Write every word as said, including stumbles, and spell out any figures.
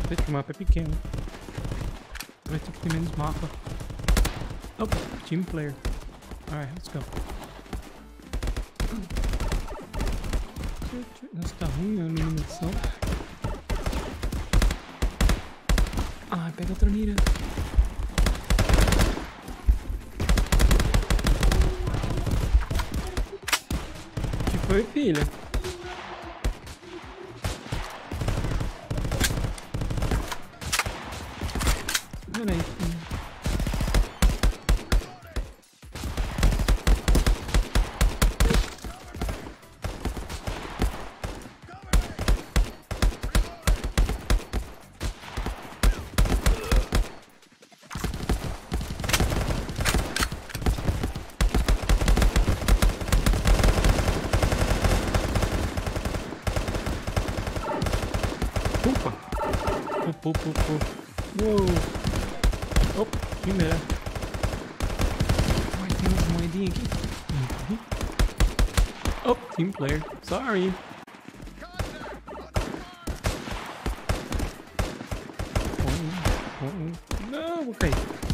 Cacete, o mapa é pequeno. Vai ter que ter menos mapa. Opa, team player. Alright, let's go. Nossa, tá ruim a iluminação. Ai, pega outra mira. Que foi, filha? Pera aí, filha. Opa! Opa, opa, opa. Uou! Opa, que merda. Ai, tem umas moedinhas aqui. Uhum. Oh, team player. Sorry. Não, ok.